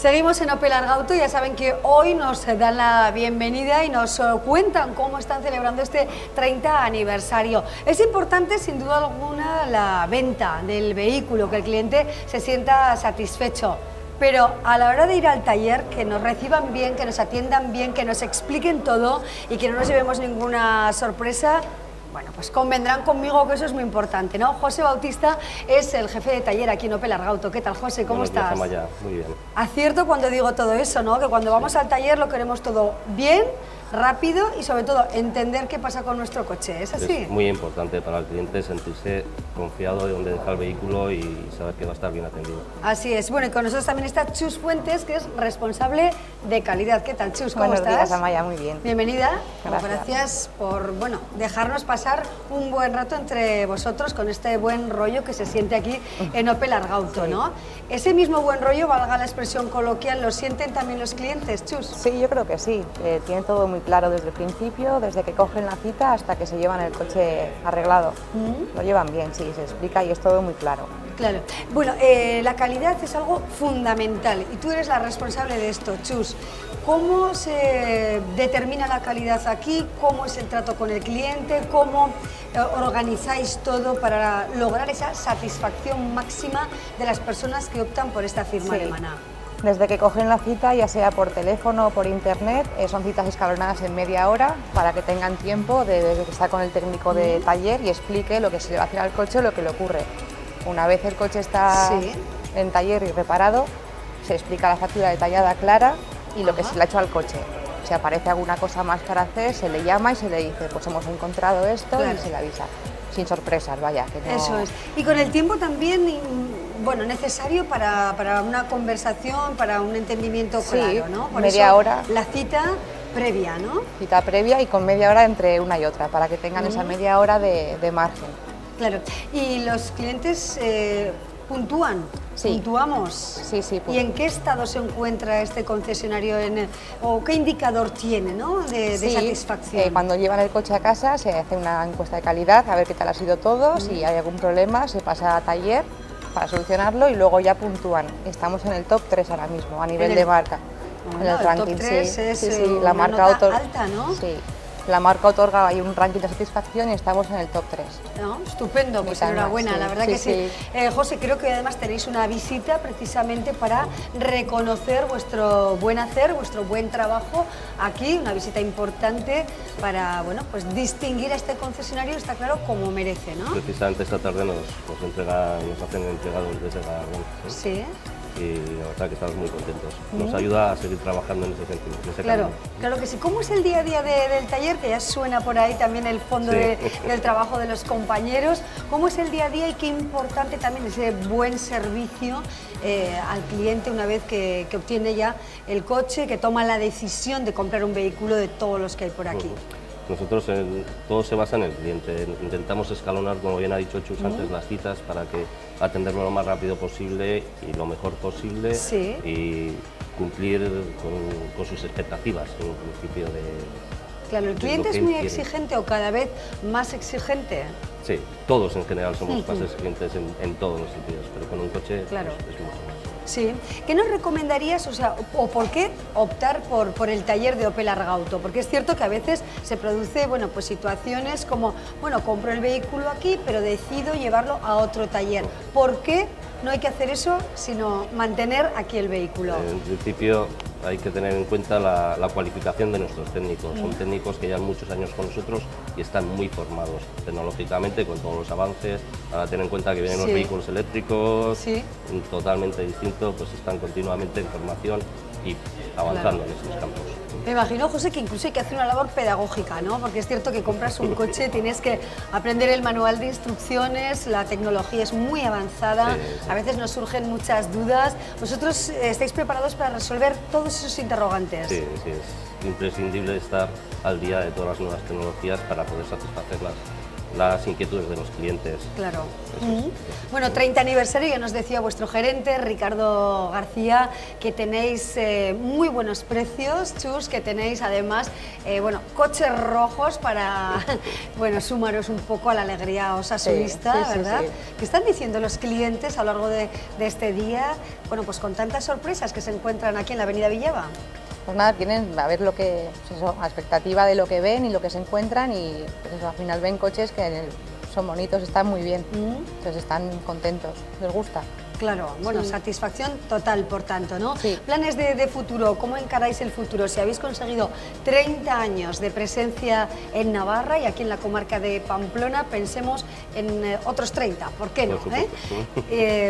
Seguimos en Opel Argauto, ya saben que hoy nos dan la bienvenida y nos cuentan cómo están celebrando este 30 aniversario. Es importante, sin duda alguna, la venta del vehículo, que el cliente se sienta satisfecho. Pero a la hora de ir al taller, que nos reciban bien, que nos atiendan bien, que nos expliquen todo y que no nos llevemos ninguna sorpresa, bueno, pues convendrán conmigo que eso es muy importante, ¿no? José Bautista es el jefe de taller aquí en Opel Argauto. ¿Qué tal, José? ¿Cómo estás? Buenos días, Amaya. Muy bien. Acierto cuando digo todo eso, ¿no? Que cuando vamos al taller lo queremos todo bien, rápido y sobre todo entender qué pasa con nuestro coche. ¿Es así? Es muy importante para el cliente sentirse confiado de dónde deja el vehículo y saber que va a estar bien atendido. Así es. Bueno, y con nosotros también está Chus Fuentes, que es responsable de calidad. ¿Qué tal, Chus? ¿Cómo estás? Buenos días, Amaya. Muy bien. Bienvenida. Gracias. Gracias por, bueno, dejarnos pasar un buen rato entre vosotros con este buen rollo que se siente aquí en Opel Argauto, ¿no? Ese mismo buen rollo, valga la expresión coloquial, ¿lo sienten también los clientes, Chus? Sí, yo creo que sí. Tienen todo muy claro desde el principio, desde que cogen la cita hasta que se llevan el coche arreglado. Lo llevan bien, sí, se explica y es todo muy claro. Claro. Bueno, la calidad es algo fundamental y tú eres la responsable de esto, Chus. ¿Cómo se determina la calidad aquí? ¿Cómo es el trato con el cliente? ¿Cómo organizáis todo para lograr esa satisfacción máxima de las personas que optan por esta firma alemana? Desde que cogen la cita, ya sea por teléfono o por internet, son citas escalonadas en media hora para que tengan tiempo de estar con el técnico de taller y explique lo que se le va a hacer al coche o lo que le ocurre. Una vez el coche está en taller y reparado, se explica la factura detallada, clara y lo que se le ha hecho al coche. Si aparece alguna cosa más para hacer, se le llama y se le dice, pues hemos encontrado esto y se le avisa. Sin sorpresas, vaya. Que no... Eso es. Y con el tiempo también, bueno, necesario para una conversación, para un entendimiento claro, ¿no? Por media eso, hora. La cita previa, ¿no? Cita previa y con media hora entre una y otra, para que tengan esa media hora de margen. Claro. ¿Y los clientes puntúan? Sí. ¿Puntuamos? Sí, sí. ¿Y en qué estado se encuentra este concesionario o qué indicador tiene, ¿no? de satisfacción? Cuando llevan el coche a casa se hace una encuesta de calidad, a ver qué tal ha sido todo, si hay algún problema se pasa a taller para solucionarlo y luego ya puntúan. Estamos en el top 3 ahora mismo, a nivel de marca. Bueno, en el ranking, top 3 es la una marca nota alta, ¿no? Sí. La marca otorga ahí un ranking de satisfacción y estamos en el top 3. ¿No? Estupendo, pues enhorabuena, la verdad que sí. José, creo que además tenéis una visita precisamente para reconocer vuestro buen hacer, vuestro buen trabajo aquí, una visita importante para, bueno, pues distinguir a este concesionario, está claro, como merece, ¿no? Precisamente esta tarde nos hacen entregados desde la Sí. Y la verdad que estamos muy contentos. Nos ayuda a seguir trabajando en ese sentido. Claro, claro que sí. ¿Cómo es el día a día del taller? Que ya suena por ahí también el fondo del trabajo de los compañeros. ¿Cómo es el día a día y qué importante también ese buen servicio al cliente una vez que obtiene ya el coche, que toma la decisión de comprar un vehículo de todos los que hay por aquí? Nosotros todo se basa en el cliente. Intentamos escalonar, como bien ha dicho Chus antes, las citas para que atenderlo lo más rápido posible y lo mejor posible y cumplir con sus expectativas en un principio de... Claro, ¿el cliente es muy exigente o cada vez más exigente? Sí, todos en general somos más exigentes en todos los sentidos, pero con un coche es mucho más. Sí. ¿Qué nos recomendarías, o por qué optar por el taller de Opel Argauto? Porque es cierto que a veces se produce, bueno, pues situaciones como, bueno, compro el vehículo aquí, pero decido llevarlo a otro taller. ¿Por qué no hay que hacer eso, sino mantener aquí el vehículo? En principio hay que tener en cuenta la cualificación de nuestros técnicos. Son técnicos que llevan muchos años con nosotros y están muy formados tecnológicamente con todos los avances. Ahora ten en cuenta que vienen los vehículos eléctricos, totalmente distintos, pues están continuamente en formación y avanzando en estos campos. Me imagino, José, que incluso hay que hacer una labor pedagógica, ¿no? Porque es cierto que compras un coche, tienes que aprender el manual de instrucciones, la tecnología es muy avanzada, a veces nos surgen muchas dudas. ¿Vosotros estáis preparados para resolver todos esos interrogantes? Sí, es imprescindible estar al día de todas las nuevas tecnologías para poder satisfacerlas las inquietudes de los clientes. Claro. Bueno, 30 aniversario, ya nos decía vuestro gerente, Ricardo García, que tenéis muy buenos precios, Chus, que tenéis además, bueno, coches rojos para, bueno, sumaros un poco a la alegría osasunista, ¿verdad? Sí. ¿Qué están diciendo los clientes a lo largo de este día? Bueno, pues con tantas sorpresas que se encuentran aquí en la Avenida Villava. Pues nada, tienen a ver lo que, pues eso, a expectativa de lo que ven y lo que se encuentran y pues eso, al final ven coches que son bonitos, están muy bien, entonces están contentos, les gusta. Claro, bueno, satisfacción total, por tanto, ¿no? Sí. Planes de futuro, ¿cómo encaráis el futuro? Si habéis conseguido 30 años de presencia en Navarra y aquí en la comarca de Pamplona, pensemos en otros 30, ¿por qué no? Por supuesto.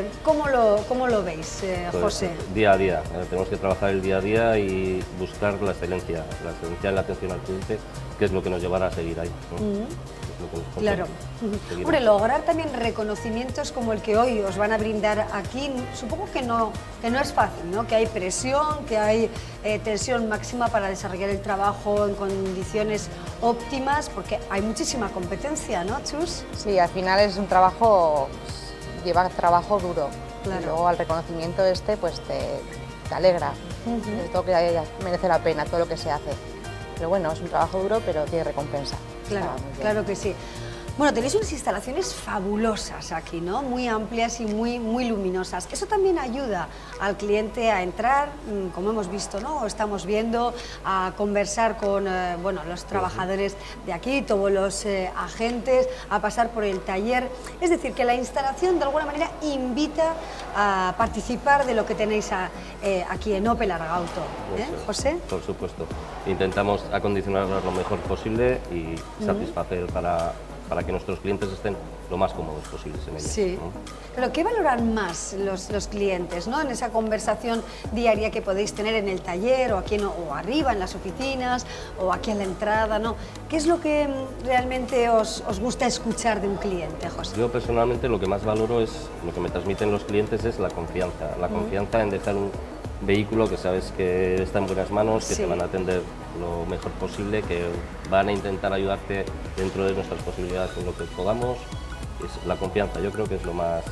¿Cómo lo veis, Pues, José? día a día, tenemos que trabajar el día a día y buscar la excelencia en la atención al cliente, que es lo que nos llevará a seguir ahí, ¿no? Claro. Hombre, lograr también reconocimientos como el que hoy os van a brindar aquí, supongo que no es fácil, ¿no? Que hay presión, que hay tensión máxima para desarrollar el trabajo en condiciones óptimas, porque hay muchísima competencia, ¿no, Chus? Sí, al final es un trabajo, lleva trabajo duro. Claro. Y luego al reconocimiento pues te alegra, es todo que merece la pena, todo lo que se hace. Pero bueno, es un trabajo duro, pero tiene recompensa. Claro, claro que sí. Bueno, tenéis unas instalaciones fabulosas aquí, ¿no? Muy amplias y muy luminosas. Eso también ayuda al cliente a entrar, como hemos visto, ¿no? O estamos viendo, a conversar con bueno, los trabajadores de aquí, todos los agentes, a pasar por el taller. Es decir, que la instalación de alguna manera invita a participar de lo que tenéis aquí en Opel Argauto, José. Por supuesto. Intentamos acondicionarlo lo mejor posible y satisfacer para que nuestros clientes estén lo más cómodos posibles en ellos. Sí. ¿no? Pero ¿qué valoran más los clientes, ¿no? En esa conversación diaria que podéis tener en el taller o aquí o arriba en las oficinas o aquí en la entrada, ¿no? ¿Qué es lo que realmente os gusta escuchar de un cliente, José? Yo personalmente lo que más valoro es, lo que me transmiten los clientes es la confianza en dejar un vehículo que sabes que está en buenas manos, que te van a atender lo mejor posible, que van a intentar ayudarte dentro de nuestras posibilidades en lo que podamos. Es la confianza, yo creo que es lo más,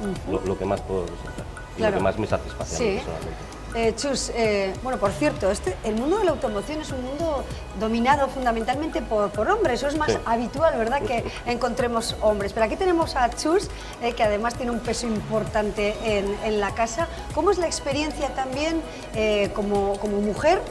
lo que más puedo resaltar, lo que más me satisface a mí personalmente. Chus, bueno, por cierto, el mundo de la automoción es un mundo dominado fundamentalmente por hombres, eso es más habitual, ¿verdad?, que encontremos hombres. Pero aquí tenemos a Chus, que además tiene un peso importante en la casa. ¿Cómo es la experiencia también como mujer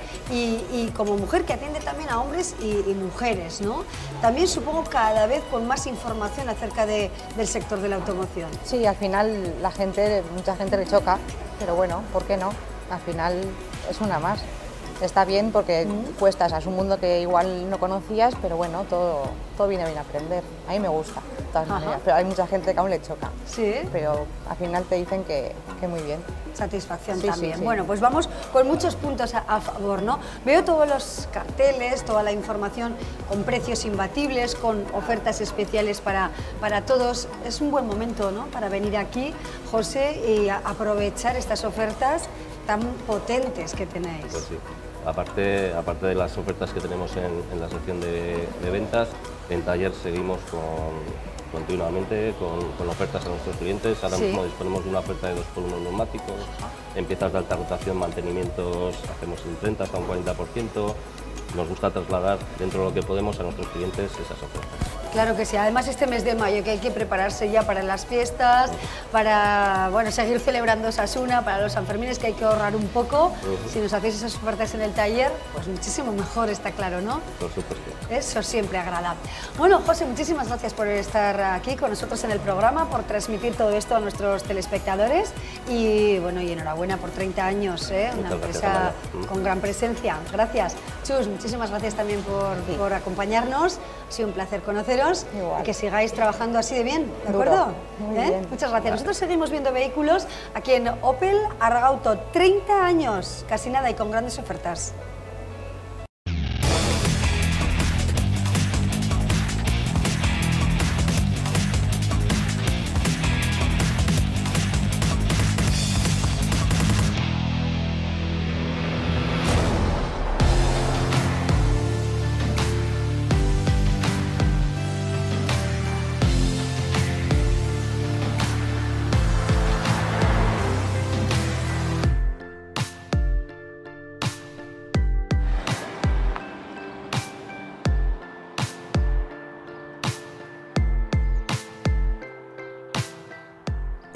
y como mujer que atiende también a hombres y mujeres, ¿no? También supongo cada vez con más información acerca del sector de la automoción. Sí, al final mucha gente le choca, pero bueno, ¿por qué no? Al final es una más. Está bien porque cuesta, es un mundo que igual no conocías, pero bueno, todo viene bien a aprender. A mí me gusta, de todas maneras, pero hay mucha gente que aún le choca. Sí. Pero al final te dicen que muy bien. Satisfacción sí, también. Sí, sí. Bueno, pues vamos con muchos puntos a favor, ¿no? Veo todos los carteles, toda la información con precios imbatibles, con ofertas especiales para todos. Es un buen momento, ¿no?, para venir aquí, José, y aprovechar estas ofertas tan potentes que tenéis. Pues sí. Aparte de las ofertas que tenemos en la sección de ventas, en taller seguimos continuamente con ofertas a nuestros clientes. Ahora mismo disponemos de una oferta de 2x1 neumáticos, en piezas de alta rotación, mantenimientos, hacemos un 30 hasta un 40%. Nos gusta trasladar dentro de lo que podemos a nuestros clientes esas ofertas. Claro que sí, además este mes de mayo que hay que prepararse ya para las fiestas, para seguir celebrando Osasuna, para los Sanfermines, que hay que ahorrar un poco. Si nos hacéis esas ofertas en el taller, pues muchísimo mejor, está claro, ¿no? Por supuesto. Eso siempre agrada. Bueno, José, muchísimas gracias por estar aquí con nosotros en el programa, por transmitir todo esto a nuestros telespectadores y bueno, y enhorabuena por 30 años, una empresa con gran presencia. Gracias. Chus, muchísimas gracias también por acompañarnos. Ha sido un placer conoceros. Igual. Y que sigáis trabajando así de bien, ¿de acuerdo? Muy bien. Muchas gracias. Nosotros seguimos viendo vehículos aquí en Opel Argauto, 30 años, casi nada y con grandes ofertas.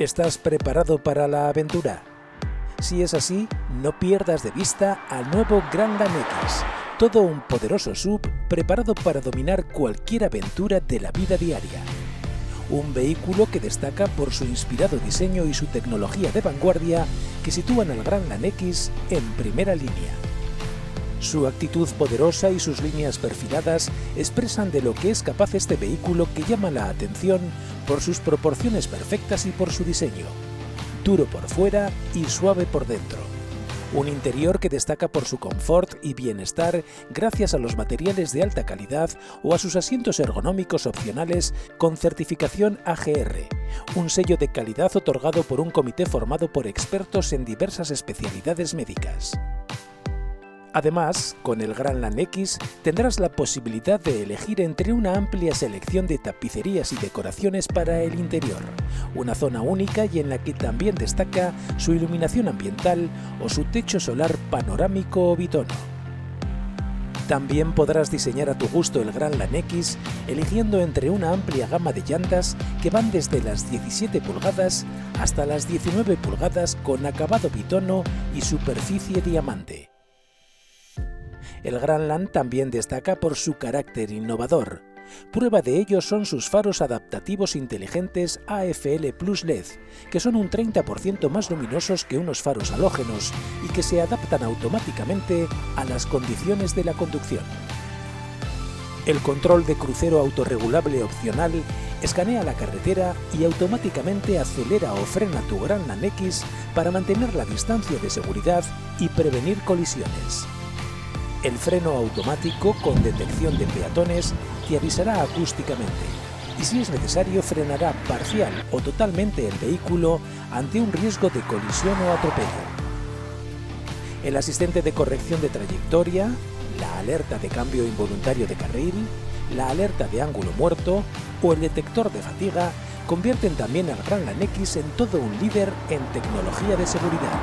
¿Estás preparado para la aventura? Si es así, no pierdas de vista al nuevo Grandland X, todo un poderoso SUV preparado para dominar cualquier aventura de la vida diaria. Un vehículo que destaca por su inspirado diseño y su tecnología de vanguardia que sitúan al Grandland X en primera línea. Su actitud poderosa y sus líneas perfiladas expresan de lo que es capaz este vehículo que llama la atención por sus proporciones perfectas y por su diseño, duro por fuera y suave por dentro. Un interior que destaca por su confort y bienestar gracias a los materiales de alta calidad o a sus asientos ergonómicos opcionales con certificación AGR, un sello de calidad otorgado por un comité formado por expertos en diversas especialidades médicas. Además, con el Grandland X tendrás la posibilidad de elegir entre una amplia selección de tapicerías y decoraciones para el interior, una zona única y en la que también destaca su iluminación ambiental o su techo solar panorámico o bitono. También podrás diseñar a tu gusto el Grandland X eligiendo entre una amplia gama de llantas que van desde las 17 pulgadas hasta las 19 pulgadas con acabado bitono y superficie diamante. El Grandland también destaca por su carácter innovador. Prueba de ello son sus faros adaptativos inteligentes AFL Plus LED, que son un 30% más luminosos que unos faros halógenos y que se adaptan automáticamente a las condiciones de la conducción. El control de crucero autorregulable opcional escanea la carretera y automáticamente acelera o frena tu Grandland X para mantener la distancia de seguridad y prevenir colisiones. El freno automático con detección de peatones te avisará acústicamente y si es necesario frenará parcial o totalmente el vehículo ante un riesgo de colisión o atropello. El asistente de corrección de trayectoria, la alerta de cambio involuntario de carril, la alerta de ángulo muerto o el detector de fatiga convierten también al Grandland X en todo un líder en tecnología de seguridad.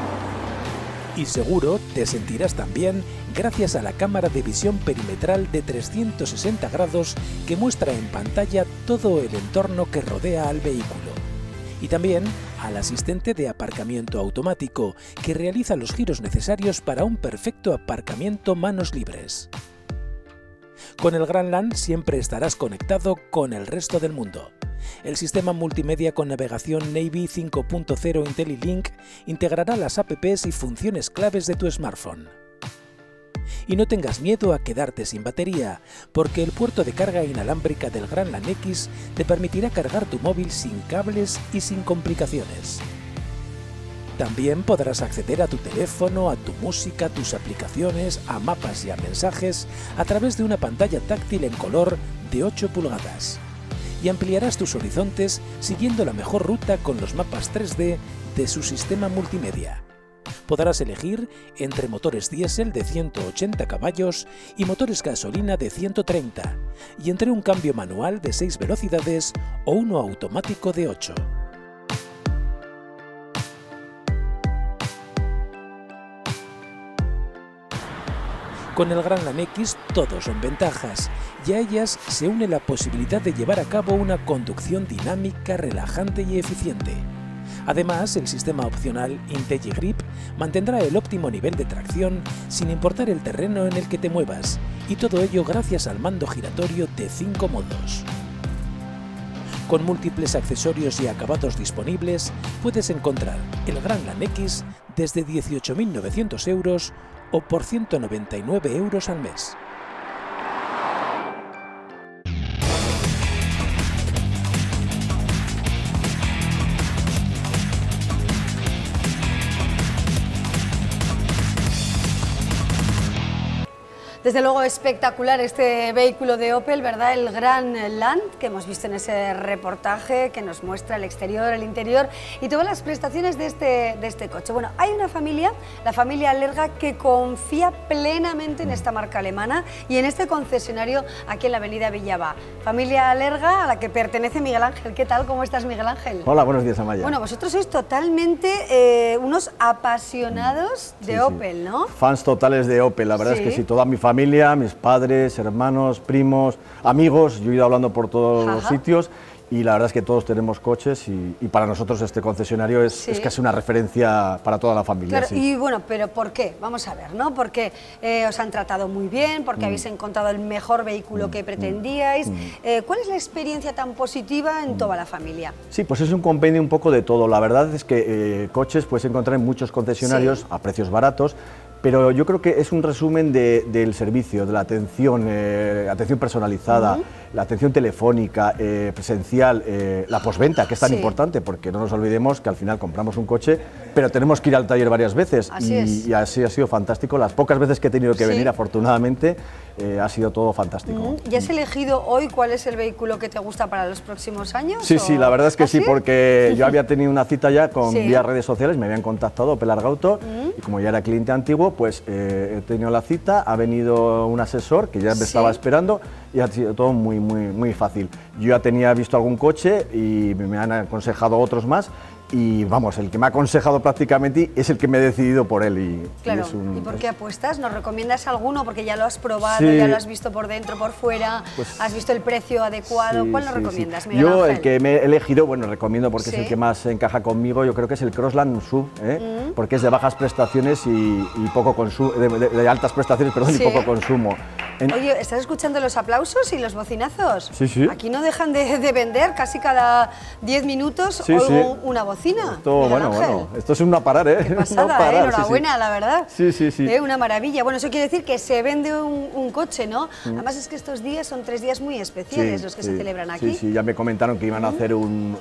Y seguro te sentirás también gracias a la cámara de visión perimetral de 360 grados que muestra en pantalla todo el entorno que rodea al vehículo. Y también al asistente de aparcamiento automático que realiza los giros necesarios para un perfecto aparcamiento manos libres. Con el Grandland siempre estarás conectado con el resto del mundo. El sistema multimedia con navegación Navy 5.0 IntelliLink integrará las apps y funciones claves de tu smartphone. Y no tengas miedo a quedarte sin batería, porque el puerto de carga inalámbrica del Grandland X te permitirá cargar tu móvil sin cables y sin complicaciones. También podrás acceder a tu teléfono, a tu música, a tus aplicaciones, a mapas y a mensajes a través de una pantalla táctil en color de 8 pulgadas. Y ampliarás tus horizontes siguiendo la mejor ruta con los mapas 3D de su sistema multimedia. Podrás elegir entre motores diésel de 180 caballos y motores gasolina de 130, y entre un cambio manual de 6 velocidades o uno automático de 8. Con el Grandland X todo son ventajas, y a ellas se une la posibilidad de llevar a cabo una conducción dinámica, relajante y eficiente. Además, el sistema opcional IntelliGrip mantendrá el óptimo nivel de tracción sin importar el terreno en el que te muevas, y todo ello gracias al mando giratorio de 5 modos. Con múltiples accesorios y acabados disponibles, puedes encontrar el Grandland X desde 18.900 € o por 199 € al mes. Desde luego espectacular este vehículo de Opel, ¿verdad? El Grandland, que hemos visto en ese reportaje que nos muestra el exterior, el interior y todas las prestaciones de este coche. Bueno, hay una familia, la familia Lerga, que confía plenamente en esta marca alemana y en este concesionario aquí en la avenida Villaba. Familia Lerga, a la que pertenece Miguel Ángel. ¿Qué tal? ¿Cómo estás, Miguel Ángel? Hola, buenos días, Amaya. Bueno, vosotros sois totalmente unos apasionados de Opel, ¿no? Fans totales de Opel, la verdad es que sí, toda mi familia, mis padres, hermanos, primos, amigos, yo he ido hablando por todos los sitios y la verdad es que todos tenemos coches y para nosotros este concesionario es casi una referencia para toda la familia. Claro, y bueno, pero ¿por qué? Vamos a ver, ¿no? Porque os han tratado muy bien, porque habéis encontrado el mejor vehículo que pretendíais. ¿Cuál es la experiencia tan positiva en toda la familia? Sí, pues es un compendio un poco de todo. La verdad es que coches puedes encontrar en muchos concesionarios a precios baratos, pero yo creo que es un resumen del servicio, de la atención, atención personalizada, la atención telefónica, presencial, la postventa, que es tan importante, porque no nos olvidemos que al final compramos un coche, pero tenemos que ir al taller varias veces, y así ha sido fantástico. Las pocas veces que he tenido que venir, afortunadamente, ha sido todo fantástico. ¿Y has elegido hoy cuál es el vehículo que te gusta para los próximos años? Sí, sí, la verdad es que sí, porque yo había tenido una cita ya con vía redes sociales, me habían contactado Opel Argauto, y como ya era cliente antiguo, pues he tenido la cita, ha venido un asesor que ya me estaba esperando y ha sido todo muy fácil. Yo ya tenía visto algún coche y me han aconsejado otros más, y vamos, el que me ha aconsejado prácticamente es el que me he decidido por él. Claro, ¿y por qué apuestas? ¿Nos recomiendas alguno? Porque ya lo has probado, ya lo has visto por dentro, por fuera, has visto el precio adecuado. ¿Cuál nos recomiendas, Miguel Ángel? Yo el que me he elegido, bueno, recomiendo porque es el que más encaja conmigo, yo creo que es el Crossland SUV, porque es de bajas prestaciones y poco consumo, de altas prestaciones, perdón, y poco consumo. Oye, ¿estás escuchando los aplausos y los bocinazos? Sí, sí. Aquí no dejan de vender, casi cada 10 minutos oigo una bocina. Esto, bueno, esto es un no parar, ¿eh? Qué pasada, no parar, enhorabuena, la verdad. Sí. Una maravilla. Bueno, eso quiere decir que se vende un coche, ¿no? Además es que estos días son 3 días muy especiales los que se celebran aquí. Sí, ya me comentaron que iban a hacer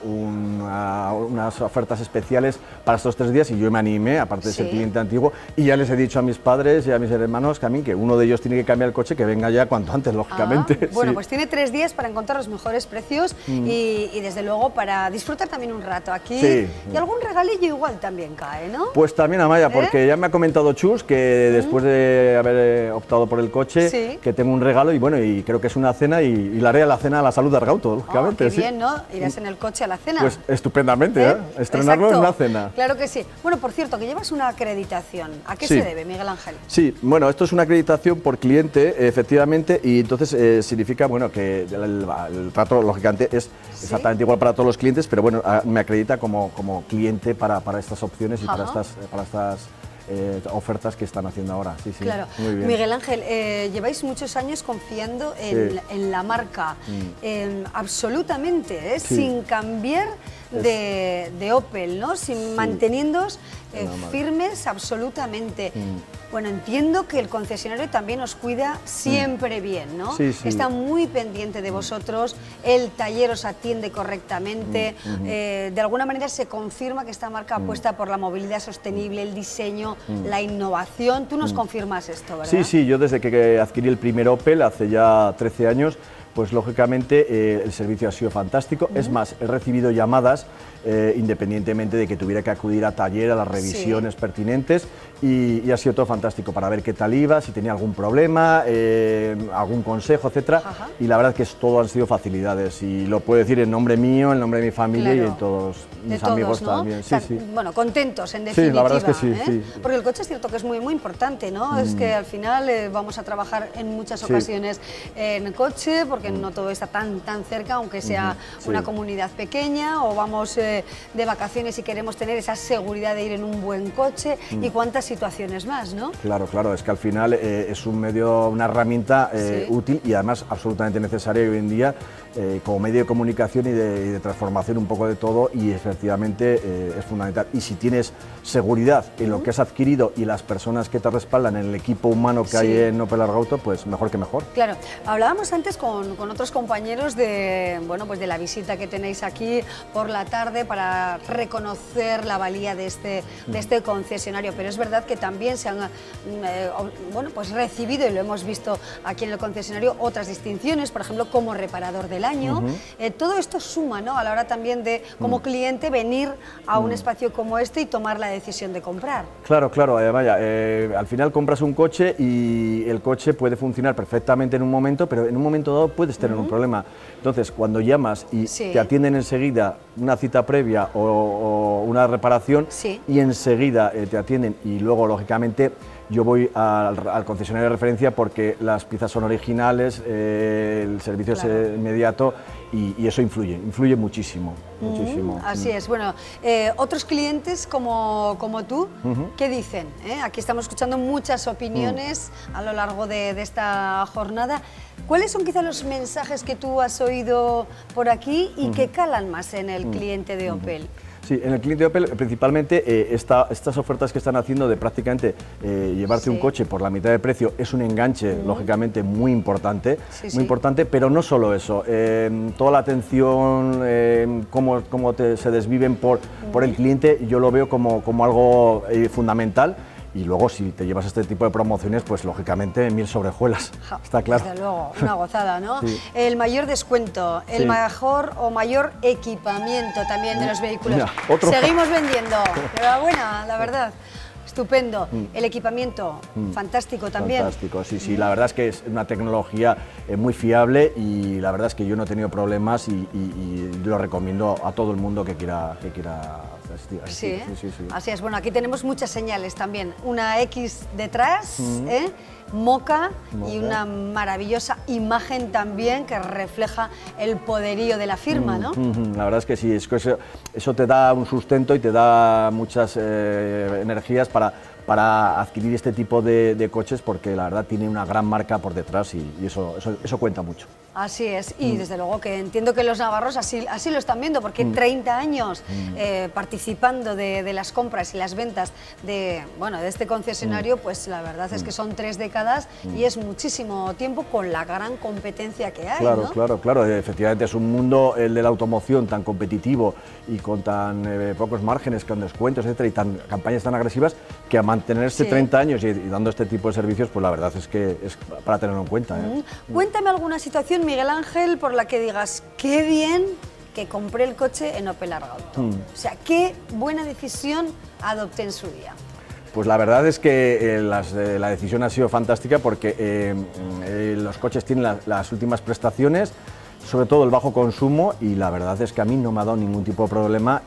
unas ofertas especiales para estos 3 días y yo me animé, aparte de ser cliente antiguo, y ya les he dicho a mis padres y a mis hermanos que uno de ellos tiene que cambiar el coche, que venga ya cuanto antes, lógicamente. Bueno, pues tiene 3 días para encontrar los mejores precios y desde luego para disfrutar también un rato aquí. Y algún regalillo igual también cae, ¿no? Pues también, Amaya, porque ya me ha comentado Chus que después de haber optado por el coche, que tengo un regalo y bueno, y creo que es una cena y le haré a la cena a la salud de Argauto, lógicamente. Qué bien, ¿no? Irás en el coche a la cena. Pues estupendamente, estrenarlo en una cena. Claro que sí. Bueno, por cierto, que llevas una acreditación. ¿A qué se debe, Miguel Ángel? Sí, bueno, esto es una acreditación por cliente, efectivamente, y entonces significa, bueno, que el trato, lógicamente, es exactamente igual para todos los clientes, pero bueno, me acredita como cliente para estas opciones y para estas ofertas que están haciendo ahora. Claro. Muy bien. Miguel Ángel, lleváis muchos años confiando en la marca, absolutamente, sin cambiar de Opel, ¿no? Manteniéndoos firmes absolutamente. Bueno, entiendo que el concesionario también os cuida siempre bien, ¿no? Está muy pendiente de vosotros, el taller os atiende correctamente, de alguna manera se confirma que esta marca apuesta por la movilidad sostenible, el diseño, la innovación. Tú nos confirmas esto, ¿verdad? Sí, yo desde que adquirí el primer Opel, hace ya 13 años, pues lógicamente el servicio ha sido fantástico. Es más, he recibido llamadas independientemente de que tuviera que acudir a taller, a las revisiones pertinentes, y ha sido todo fantástico para ver qué tal iba, si tenía algún problema, algún consejo, etcétera. Y la verdad que todo han sido facilidades, y lo puedo decir en nombre mío, en nombre de mi familia y de todos mis amigos, ¿no? También. Bueno, contentos en definitiva. Sí, la verdad es que sí. Porque el coche es cierto que es muy importante, ¿no? Es que al final vamos a trabajar en muchas ocasiones en coche, porque no todo está tan cerca, aunque sea una comunidad pequeña, o vamos de vacaciones y queremos tener esa seguridad de ir en un buen coche, y cuántas situaciones más, ¿no? Claro, es que al final es un medio, una herramienta útil y además absolutamente necesaria hoy en día como medio de comunicación y de transformación un poco de todo, y efectivamente es fundamental. Y si tienes seguridad en lo que has adquirido y las personas que te respaldan en el equipo humano que hay en Opel Argauto, pues mejor que mejor. Claro, hablábamos antes con otros compañeros de la visita que tenéis aquí por la tarde para reconocer la valía de este concesionario, pero es verdad que también se han recibido, y lo hemos visto aquí en el concesionario, otras distinciones, por ejemplo, como reparador del año. Todo esto suma, ¿no?, a la hora también de, como cliente, venir a un espacio como este y tomar la decisión de comprar. Claro, vaya, al final compras un coche y el coche puede funcionar perfectamente en un momento, pero en un momento dado puedes tener un problema. Entonces, cuando llamas y te atienden enseguida, una cita previa o una reparación, y enseguida te atienden, y luego, lógicamente, yo voy al concesionario de referencia porque las piezas son originales, el servicio es inmediato y eso influye muchísimo. Muchísimo. Así es. Bueno, otros clientes como tú, ¿qué dicen? Aquí estamos escuchando muchas opiniones a lo largo de esta jornada. ¿Cuáles son quizá los mensajes que tú has oído por aquí y que calan más en el cliente de Opel? Sí, en el cliente de Opel principalmente estas ofertas que están haciendo de prácticamente llevarte un coche por la mitad de precio es un enganche, lógicamente, muy importante, pero no solo eso, toda la atención, cómo se desviven por el cliente, yo lo veo como algo fundamental. Y luego, si te llevas este tipo de promociones, pues lógicamente miel sobre hojuelas, está claro. Desde luego, una gozada, ¿no? Sí. El mayor descuento, el mejor o mayor equipamiento también de los vehículos. Mira, otro. Seguimos vendiendo. Enhorabuena, la verdad. Estupendo. El equipamiento, fantástico también. Fantástico, sí, la verdad es que es una tecnología muy fiable y la verdad es que yo no he tenido problemas y lo recomiendo a todo el mundo que quiera asistir. Sí. Así es. Bueno, aquí tenemos muchas señales también. Una X detrás, Moca y una maravillosa imagen también que refleja el poderío de la firma, ¿no? La verdad es que sí, es que eso te da un sustento y te da muchas energías para adquirir este tipo de coches, porque la verdad tiene una gran marca por detrás y eso cuenta mucho. Así es, y desde luego que entiendo que los navarros así lo están viendo, porque 30 años participando de las compras y las ventas de este concesionario, pues la verdad es que son 3 décadas y es muchísimo tiempo con la gran competencia que hay, Claro, ¿no? claro, efectivamente es un mundo, el de la automoción, tan competitivo y con tan pocos márgenes, con descuentos, etcétera, y campañas tan agresivas, que a mantenerse 30 años y dando este tipo de servicios, pues la verdad es que es para tenerlo en cuenta. Cuéntame alguna situación, Miguel Ángel, por la que digas, qué bien que compré el coche en Opel Argauto. O sea, qué buena decisión adopté en su día. Pues la verdad es que la decisión ha sido fantástica porque los coches tienen las últimas prestaciones, sobre todo el bajo consumo, y la verdad es que a mí no me ha dado ningún tipo de problema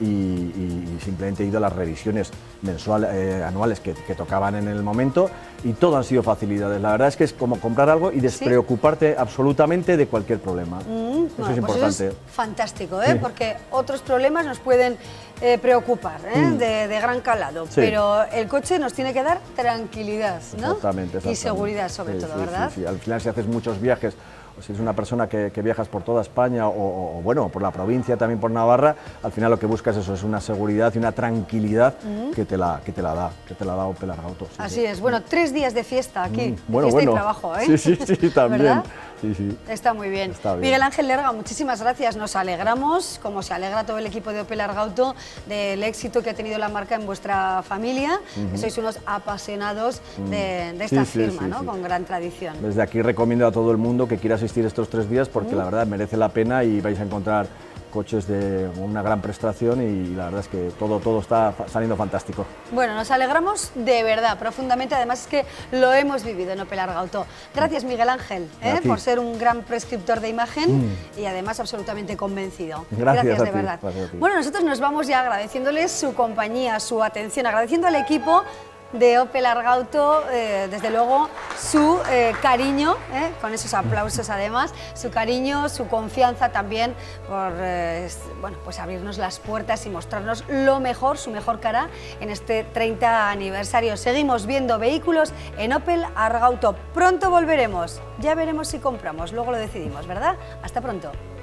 y simplemente he ido a las revisiones anuales que tocaban en el momento y todo han sido facilidades. La verdad es que es como comprar algo y despreocuparte absolutamente de cualquier problema. Eso es importante. Eso es fantástico, porque otros problemas nos pueden preocupar, de gran calado, pero el coche nos tiene que dar tranquilidad, ¿no? Exactamente. Y seguridad sobre todo, ¿verdad? Sí. Al final, si haces muchos viajes, o si eres una persona que viajas por toda España o bueno, por la provincia, también por Navarra, al final lo que buscas es una seguridad y una tranquilidad que te la da Opel Argauto. Así es. Bueno, 3 días de fiesta aquí, bueno, fiesta y trabajo, Sí, también. ¿Verdad? Sí. Está muy bien. Miguel Ángel Lerga, muchísimas gracias. Nos alegramos, como se alegra todo el equipo de Opel Argauto, del éxito que ha tenido la marca en vuestra familia, que sois unos apasionados de esta firma, ¿no? Con gran tradición. Desde aquí recomiendo a todo el mundo que quiera asistir estos 3 días porque la verdad merece la pena y vais a encontrar coches de una gran prestación y la verdad es que todo está saliendo fantástico. Bueno, nos alegramos de verdad, profundamente, además es que lo hemos vivido en Opel Argauto. Gracias, Miguel Ángel, por ser un gran prescriptor de imagen y además absolutamente convencido. Gracias de verdad. Bueno, nosotros nos vamos ya agradeciéndoles su compañía, su atención, agradeciendo al equipo de Opel Argauto, desde luego, su cariño, con esos aplausos además, su cariño, su confianza también por pues abrirnos las puertas y mostrarnos lo mejor, su mejor cara en este 30 aniversario. Seguimos viendo vehículos en Opel Argauto. Pronto volveremos, ya veremos si compramos, luego lo decidimos, ¿verdad? Hasta pronto.